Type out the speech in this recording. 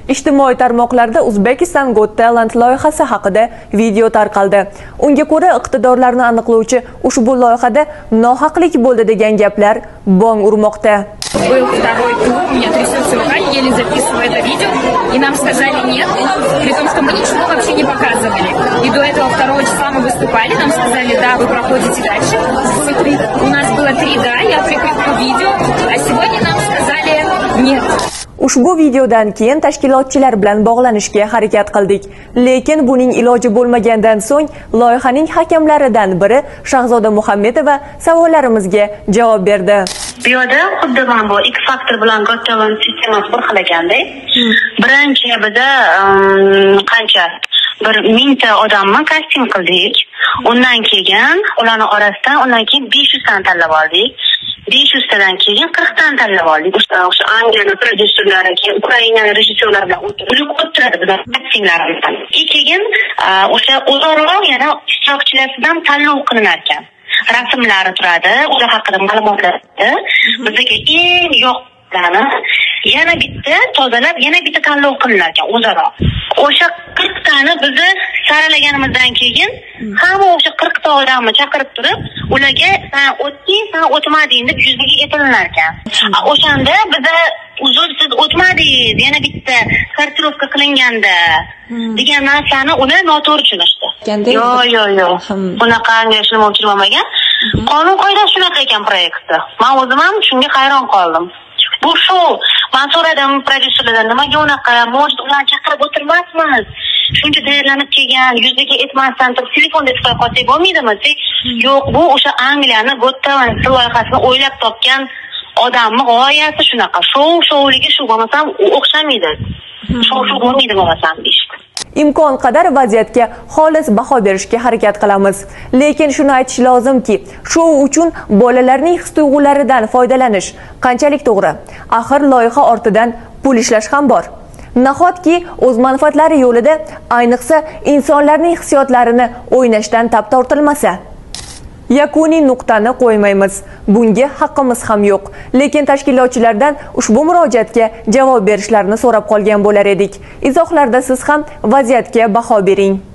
Ijtimoiy tarmoqlarda Uzbekistan Got Talent loyihasi haqida video tarqaldi. Unga ko'ra, iqtidorlarni aniqlovchi ushbu loyihada nohaqlik bo'ldi degan gaplar bong urmoqda. Был второй тур, у меня трясется рука, еле записываю это видео, и нам сказали нет, при том, что мы ничего вообще не показывали. И до этого 2 числа мы выступали, нам сказали, да, вы проходите дальше. У нас было 3 да, я прикреплю видео, а сегодня нам сказали нет. Ushbu videodan keyin tashkilotchilar bilan bog'lanishga harakat qildik, lekin buning iloji bo'lmagandan so'ng loyihaning hakamlaridan biri Shahzoda Muhammedova savollarimizga javob berdi. Bu yerda xuddi mana bu X Factor bilan Got Talent sistemasi bir xil ekanda. Birinchi bizda qancha 1000 ta odamni kasting qildik. Undan keyin ularning orasidan undan keyin 500 tani tanlab oldik. 500 tadan keyin 40 tani tanlab oldik. O'sha Angliya prodyuserlari, keyin Ukraina rejissyorlari bilan o'tiradi bizlar kastinglarimiz. Keyin o'sha o'zaro yana ishtirokchilardan tanlov qilinar ekan. Rasmlari turadi, ular haqida ma'lumotlar. Bizga eng yoqqani yana bitta tozalab, yana bitta tanlov qilinar ekan o'zaro. O'sha 40 tani bizni saralaganimizdan keyin hamma o'sha 40 ta odamni chaqirib turib, ularga sen o'tding, sen o'tmading deb yuzaga aytilinar ekan. O'shanda biza uzrsiz o'tmadingiz, yana bitta sortirovka qilinganda degan narsani ular noto'g'ri tushunishdi. Yo'q. Bunaqa anglashilma o'chirmagan. Qonun qoida shunaqa ekan proyektda. Men o'zim ham shunga hayron qoldim. Bu shu, men so'radim prodyuserlardan, nimaga unaqa, может ularni chaqirib o'tirmasmiz? Shuncha tayyorlanib kelgan, yuzaga aytmasdan turib telefonda chiqib qolsak bo'lmaydimi? Yo'q, bu o'sha Angliyani Got Talent loyihasini o'ylab topgan odamning g'oyasi shunaqa. Shov-shovligi shu bo'lmasam o'xshamaydi. Shov bo'lmaydi bo'lmasam deyishdi. Imkon qadar vaziyatga xolis baho berishga harakat qilamiz. Lekin shuni aytish lozimki, shou uchun bolalarning his-tuyg'ularidan foydalanish qanchalik to'g'ri? Axir loyiha ortidan pul ishlash ham bor. Nahotki o'z manfaatlari yo'lida, ayniqsa insonlarning hissiyotlarini o'ynashdan tap tortilmasa? Yakuniy nuqtani qo'ymaymiz. Bunga haqqimiz ham yo'q. Lekin tashkilotchilardan ushbu murojaatga javob berishlarini so'rab qolgan bo'lar edik. Izohlarda siz ham vaziyatga baho bering.